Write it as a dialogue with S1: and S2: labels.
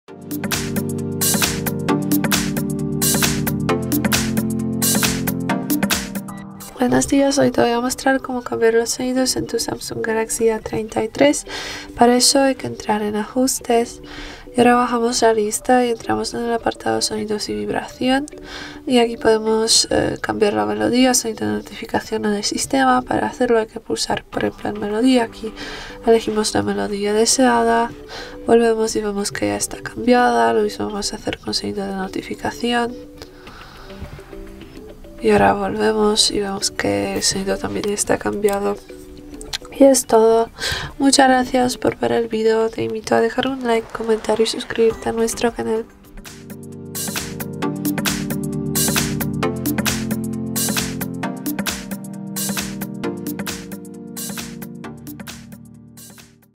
S1: Buenos días, hoy te voy a mostrar cómo cambiar los sonidos en tu Samsung Galaxy A33. Para eso hay que entrar en ajustes y ahora bajamos la lista y entramos en el apartado sonidos y vibración, y aquí podemos cambiar la melodía, sonido de notificación en el sistema. Para hacerlo hay que pulsar por ejemplo en melodía, aquí elegimos la melodía deseada, volvemos y vemos que ya está cambiada. Lo mismo vamos a hacer con sonido de notificación. Y ahora volvemos y vemos que el sonido también está cambiado. Y es todo. Muchas gracias por ver el vídeo. Te invito a dejar un like, comentario y suscribirte a nuestro canal.